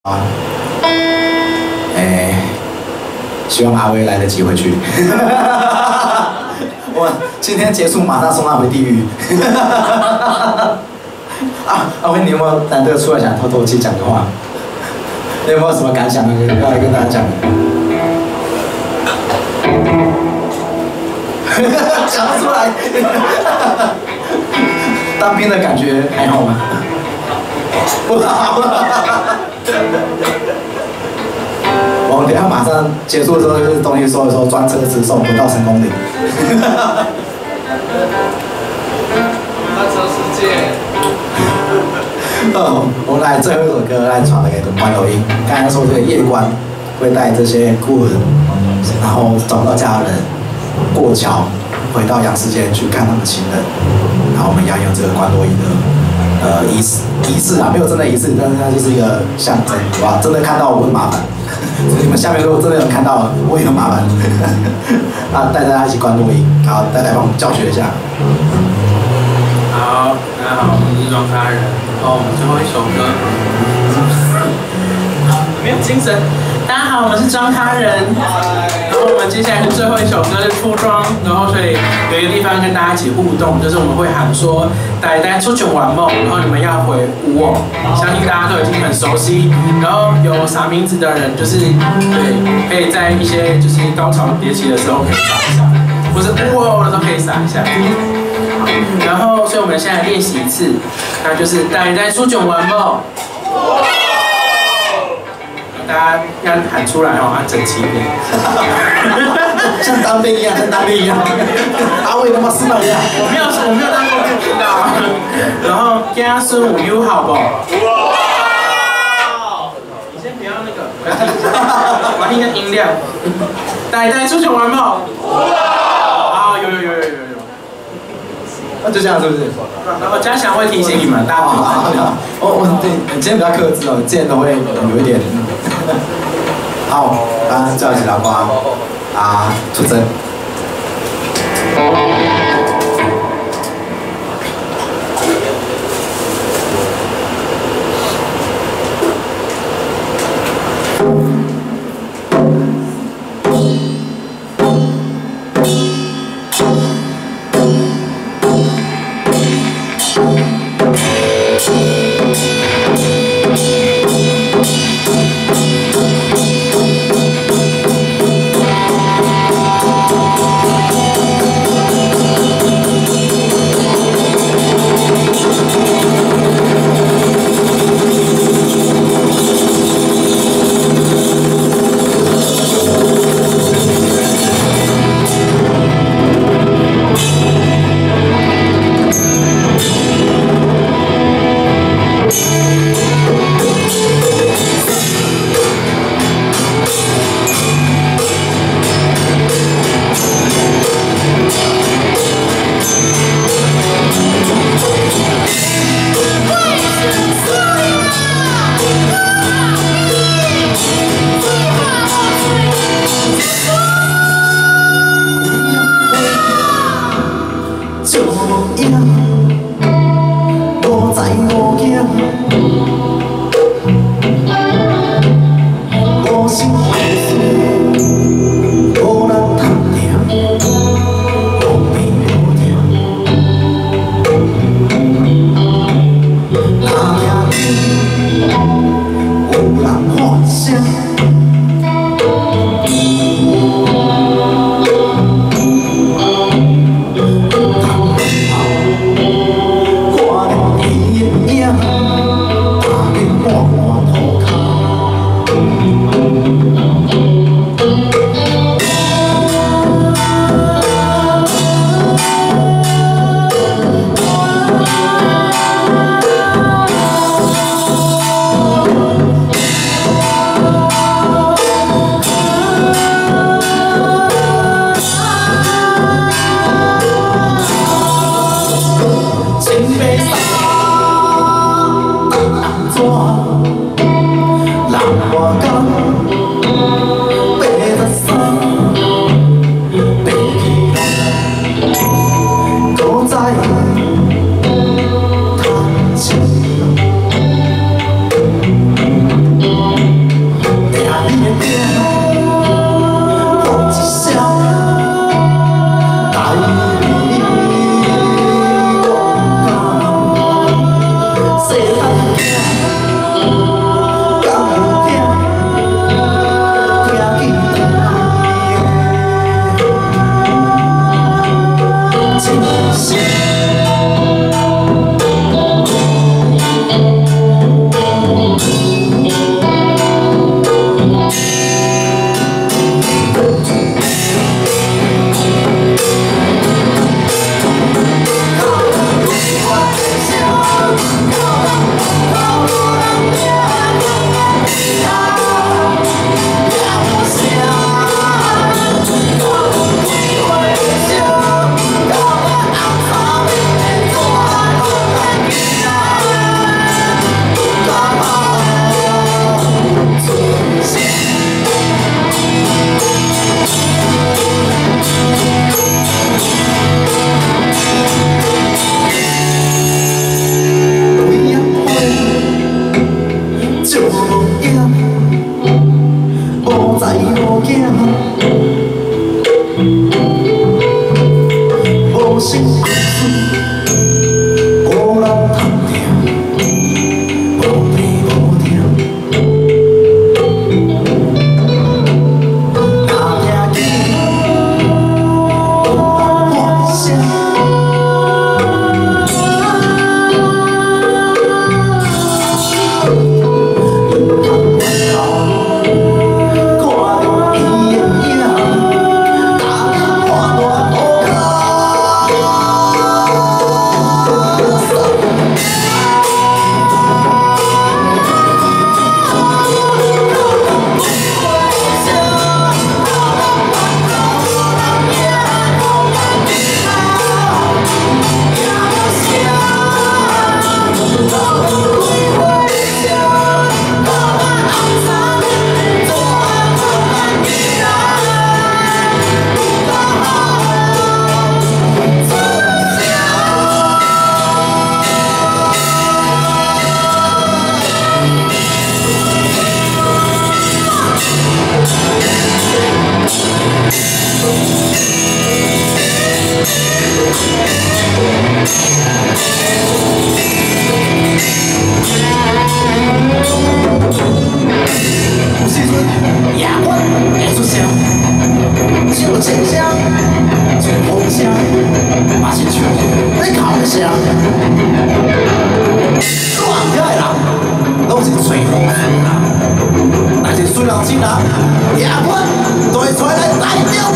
啊，希望阿威来得及回去。我今天结束，马上送他回地狱。阿威，你有没有难得出来想透透气讲个话？你有没有什么感想要来跟大家讲的？讲不出来。当兵的感觉还好吗？不好。我们等下马上结束的时候，就是东西收一收，专车直送回到成功岭。 那车世界。 我们来最后一首歌来传给关头音。刚才说这个夜观会带这些孤儿，然后找不到家人，过桥回到阳世间去看他们亲人，然后我们要用这个关多音的仪式啊，没有真的仪式，但是它就是一个象征，哇！真的看到我会麻烦，你们下面如果真的有看到，我也很麻烦。啊，带大家一起关多音，好，大家帮我们教学一下。 好，大家好，我是庄咖人，然后我们最后一首歌，没有精神。大家好，我们是庄咖人，然后我们接下来是最后一首歌是出庄，然后所以有一个地方跟大家一起互动，就是我们会喊说“呆呆出卷玩梦”，然后你们要回无我，相信大家都已经很熟悉。然后有啥名字的人，就是对，可以在一些就是高潮迭起的时候可以撒一下，或是无我的时候可以撒一下。然后，所以我们现在练习一次，那就是呆呆出卷玩梦。大家要喊出来哦，要整齐一点。 像当兵一样，像当兵一样。阿伟他妈是那样。 我没有当过兵的。然后家孙武友好不？哇！你先不要那个，我要听个音量。呆呆出卷玩梦。哇！啊，有。 那就这样是不是？ 然后嘉祥会提醒你们，大家好。 我今天比较克制哦，之前都会有一点。好，大家叫起来吧，啊，出征。 无仔无囝，无心无事，无人通听，无病无痛。若听见喊声，有时阵夜晚会出声，就清声，就风声，嘛是像在哭的声。乱遐的人，拢是吹风的人，但是水人精人，夜晚就会出来代表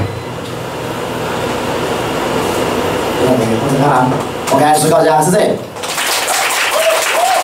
啦。OK，睡觉家是这。